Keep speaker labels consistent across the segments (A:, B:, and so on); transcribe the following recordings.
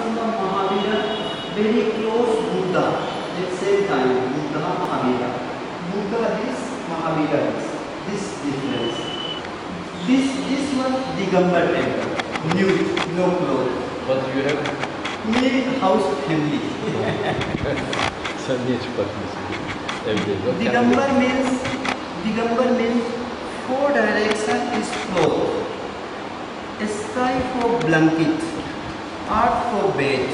A: Vaishnava Mahavira, very close Buddha. At the same time, Buddha Mahavira. Buddha is, Mahavira is. This difference. This one Digambar temple. Nude, no clothes.
B: But you have...
A: Me house family.
B: Sen niye çıkartmıyorsun? Evde yok.
A: Digambar means four direction is floor. Sky for blanket, earth for bed.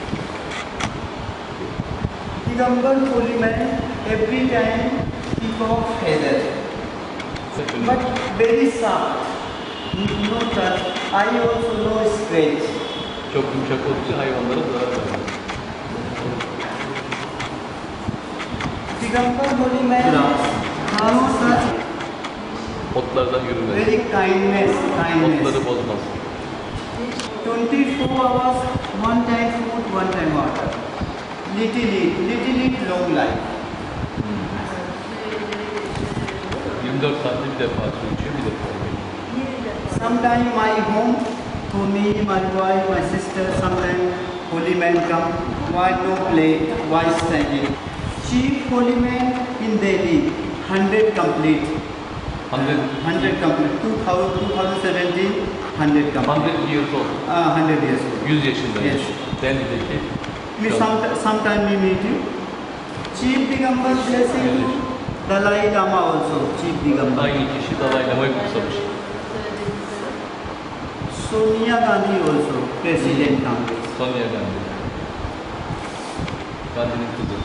A: Digambar holy man every time keep off feather. But very soft. No touch. I also no scratch.
B: Çok yumuşak olduğu hayvanlara zarar vermez.
A: Digambar holy man no touch.
B: Otlardan yürümez.
A: Very kindness.
B: Otları bozmaz.
A: 24 hours, one time food, one time water. Little eat, long life.
B: 24 saatte bir defa su içiyor, bir defa yiyor.
A: Sometimes my home, for me, my wife, my sister, sometimes holy man come. Why no plate? Why standing? Chief holy man in Delhi, 100 complete. 100 complete. 2017, 100 complete.
B: 100 years old.
A: 100 years old.
B: 100 yaşındaymış.
A: Yes.
B: Delhi'deki.
A: Sometime we meet you. Chief Digambar blessing you. Dalai Lama also, Chief Digambar.
B: Aynı kişi Dalai Lama'yı kutsamış.
A: Sonia Gandhi also, President Congress.
B: Sonia Gandhi. Gandhi'nin kızı.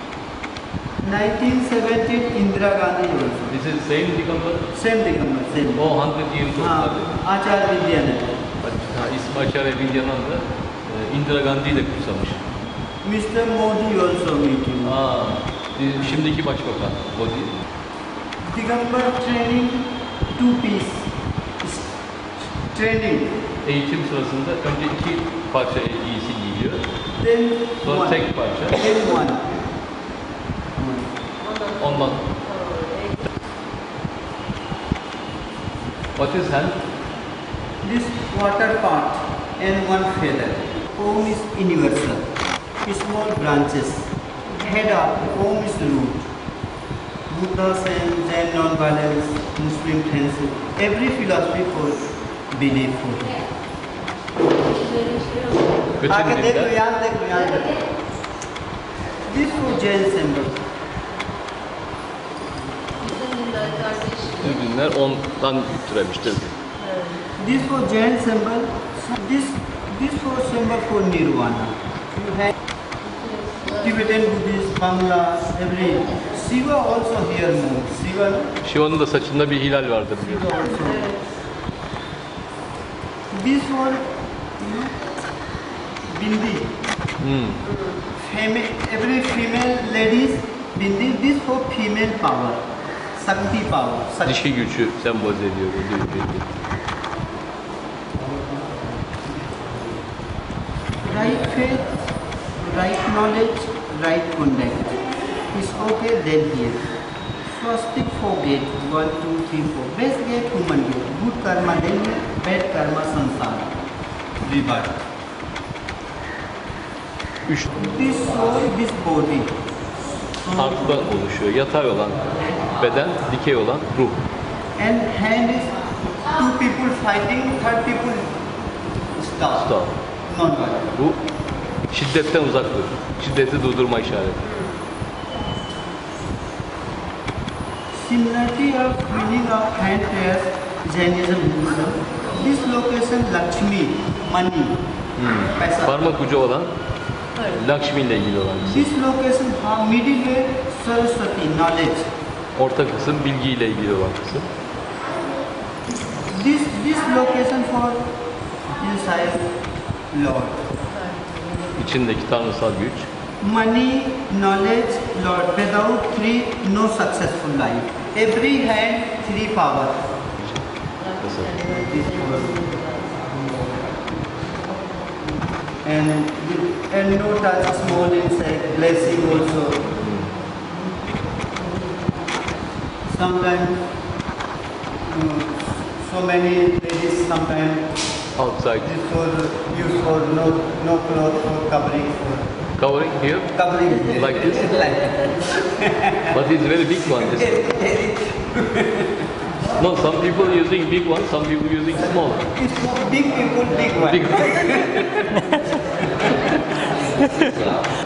A: 1917 Indira Gandhi also.
B: This is same Digambar?
A: Same Digambar, same.
B: O 100 years old.
A: Acharya Vidyananda.
B: İsmi Acharya Vidyananda Indira Gandhi'yi de kutsamış.
A: Mr. Modi also meet you.
B: Şimdiki başbakan Modi.
A: Digambar training, two piece. Training.
B: Eğitim sırasında önce 2 parça giysi giyiyor.
A: Then
B: Sonra
A: one.
B: tek parça.
A: Then one.
B: Ondan. What is hand?
A: This water part and one feather. Om is universal. Small branches. Head up. Om is root. Buddha and Jain non-violence, Muslim friendship. Every philosophy for belief for. आगे देखो यहाँ देखो यहाँ देखो. This for Jain symbol.
B: Türkmenler ondan türemiştir.
A: This for Jain symbol. This for symbol for Nirvana. You have Tibetan Buddhist, Bangla, every. Shiva also here more. Shiva.
B: Şiva'nın da saçında bir hilal vardır diyor.
A: Shiva also. This for bindi. Every female ladies bindi. This for female power. Shakti power.
B: Dişi gücü sembolize ediyor bu bindi.
A: Right faith, right knowledge, right conduct. Is okay then here. Swastik for gate 1, 2, 3, 4. Best gate human gate. Good karma then here, bad karma sansara. Rebirth. This soul, this body.
B: Harfdan oluşuyor. Yatay olan beden, dikey olan ruh.
A: And hand is two people fighting, third people stop.
B: Stop.
A: Non-violent.
B: Bu şiddetten uzak dur. Şiddeti durdurma işareti.
A: Similarity of meaning of hand prayers, Jainism, Buddhism. This location Lakshmi, money, paisa.
B: Parmak ucu olan Lakshmi ile ilgili olan kısım.
A: This location middle way Saraswati, knowledge.
B: Orta kısım bilgi ile ilgili olan kısım.
A: This location for inside Lord.
B: İçindeki tanrısal güç.
A: Money, knowledge, Lord. Without three, no successful life. Every hand, three power. And no touch, small inside, blessing also. Sometimes so many ladies sometimes
B: outside.
A: This for use for no cloth for covering for
B: Covering here,
A: covering
B: like this.
A: like
B: But it's very big one. No, some people using big one, some people using small.
A: it's for big people big one.
B: Big one.